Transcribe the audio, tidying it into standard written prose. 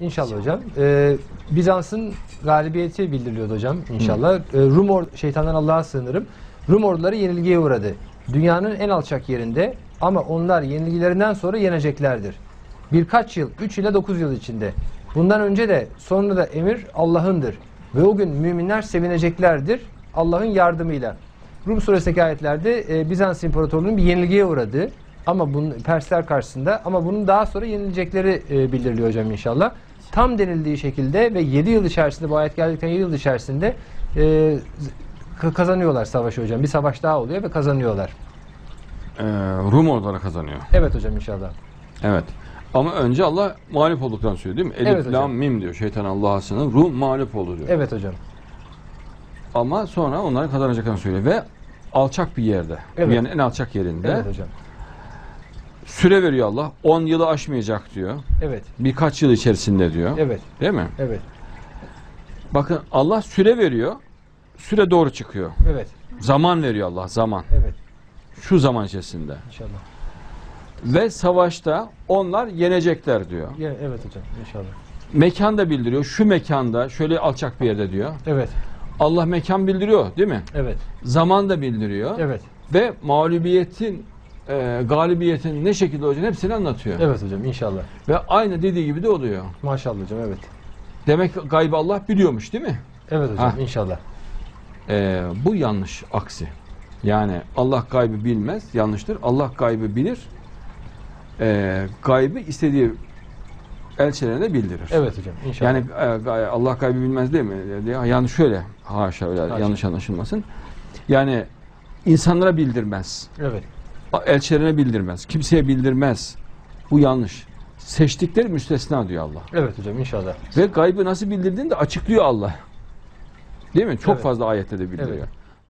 İnşallah hocam. Bizans'ın galibiyeti bildiriliyordu hocam inşallah. Şeytandan Allah'a sığınırım. Rum orduları yenilgiye uğradı. Dünyanın en alçak yerinde ama onlar yenilgilerinden sonra yeneceklerdir. Birkaç yıl, 3 ile 9 yıl içinde. Bundan önce de sonra da emir Allah'ındır. Ve o gün müminler sevineceklerdir Allah'ın yardımıyla. Rum suresindeki ayetlerde Bizans İmparatorluğu'nun bir yenilgiye uğradığı ama bunun Persler karşısında ama bunun daha sonra yenilecekleri bildiriliyor hocam inşallah. Tam denildiği şekilde ve 7 yıl içerisinde bu ayet geldikten 7 yıl içerisinde kazanıyorlar savaşı hocam. Bir savaş daha oluyor ve kazanıyorlar. Rum orduları kazanıyor. Evet hocam inşallah. Evet. Ama önce Allah mağlup olduklarını söylüyor değil mi? Elif, Evet lam, hocam. mim diyor. Şeytan Allah'a sığınır. Rum mağlup oldu diyor. Evet hocam. Ama sonra onların kazanacaklarını söylüyor. Ve alçak bir yerde. Evet. Yani en alçak yerinde. Evet hocam. Süre veriyor Allah. 10 yılı aşmayacak diyor. Evet. Birkaç yıl içerisinde diyor. Evet. Değil mi? Evet. Bakın Allah süre veriyor. Süre doğru çıkıyor. Evet. Zaman veriyor Allah. Zaman. Evet. Şu zaman içerisinde. İnşallah. Ve savaşta onlar yenecekler diyor. Evet hocam inşallah. Mekan da bildiriyor. Şu mekanda şöyle alçak bir yerde diyor. Evet. Allah mekan bildiriyor değil mi? Evet. Zaman da bildiriyor. Evet. Ve mağlubiyetin, galibiyetin ne şekilde olacağını hepsini anlatıyor. Evet hocam inşallah. Ve aynı dediği gibi de oluyor. Maşallah hocam evet. Demek ki gaybı Allah biliyormuş değil mi? Evet hocam Ha. inşallah. Bu yanlış aksi. Yani Allah gaybı bilmez, yanlıştır. Allah gaybı bilir. Gaybı istediği elçilerine bildirir. Evet hocam inşallah. Yani Allah gaybı bilmez değil mi? Yani şöyle, haşa öyle Haşa. yanlış anlaşılmasın. Yani insanlara bildirmez. Evet. Elçilerine bildirmez. Kimseye bildirmez. Bu yanlış. Seçtikleri müstesna diyor Allah. Evet hocam inşallah. Ve gaybı nasıl bildirdiğini de açıklıyor Allah. Değil mi? Çok Evet. fazla ayette de bildiriyor. Evet.